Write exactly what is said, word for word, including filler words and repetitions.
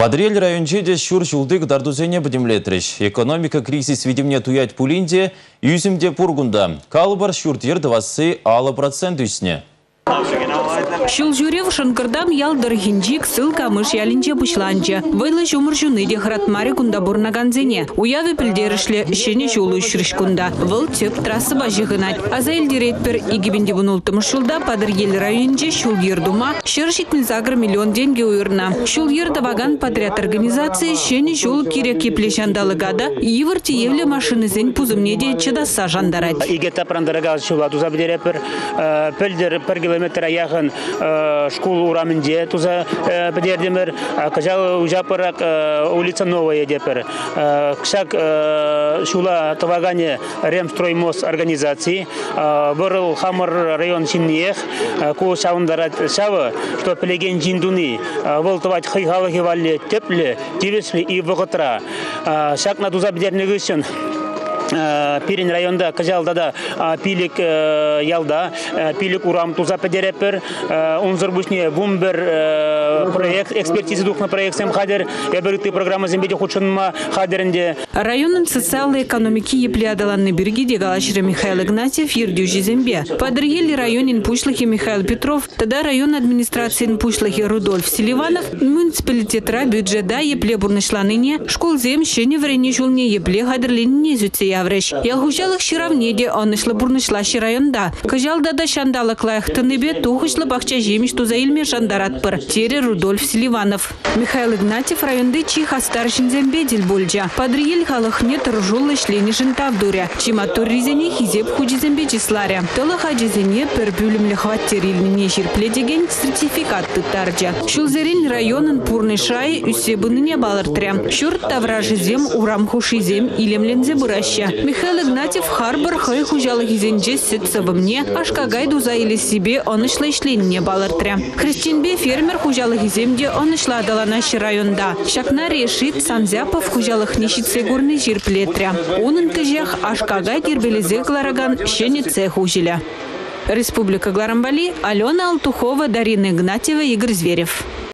Падрель райончеде шур шулдык дардузене бдемлетреш. Экономика кризис видимне туять пулинде, юзимде пургунда. Калбар шуртер двасы ала процент үсне. Шул жюрев шанкардам ялдар хинджик ссылка мыш ялинче бушланче. Вайлы жумыр жуны де хратмари кунда бурнаганзене. Уявы пілдерішле шене жулу үшріш кунда. Выл теп трассы бажы гынать. Аза элдеретпер игибенде вунултым шулда падыр ел районче шул ердума шершитмил загр миллион деньги уйрна. Шул ерда ваган подряд организации шене жул кирек еплешандалы гада ивыр тиевле машины зен пузымне де чедаса жандарать. Игета прандарагал шула туза бдерепер пельдер пер километр яхын школу урамынде туза бдердемер кажал ужапырак улица новая депер кшак шула тавагане ремстроймос организации борыл хамыр район шиннех ку шаундарат шавы что пелеген жиндуни волтовать хайхалы валле тепле тивесли и воготра шак на туза бдернегышын Пирин районда кажалда пилик ялда пилик урам туза педерепер унзыр бушне бумбер проект экспертиза духна проект сем хадер я беру ты программа зембеде худшинма хадеринде районын социальной экономики еплядаланны биргиде галашира Михаил Игнатьев ердюжи зембе подрели районин пушлахи Михаил Петров тогда район администрации пушлахи Рудольф Селиванов муниципалитетра бюджета епле бурнышланыне школ зем шене врене жулне епле хадерлине зюце Явреш. Я хужалых ширавнеде, он išла бурнышла районда. Кажалда да шандала клаяхтаныбе тухышла бахча жемиш туза илме жандарат пыр. Тере Рудольф Селиванов. Михаил Игнатьев районды чиха старшин зембедель бульджа. Падриель халахне торжулы шлени жентавдуря. Чиматур ризене хизеп худжи зембечисларя. Тола хаджизене пербюлем лихваттерил мне жирпледеген сертификат тытарджа. Шулзерин районын пурный шай усебыныне балыртря. Шурт тавражи зем урам хуши зем илемлензе бураща. Михаил Игнатьев харбар хай хужала хизенже сетса во мне, аж кагайду заили себе, он išла išленне балартря. Христинбе фермер хужала хиземде, он išла дала наш районда. Шакна решит санзяпов хужала хнищице горный жирплетря. Он инкажах аж кагай дербелезе клараган щенице хужеля. Республика Гларамбали, Алена Алтухова, Дарина Игнатьева, Игорь Зверев.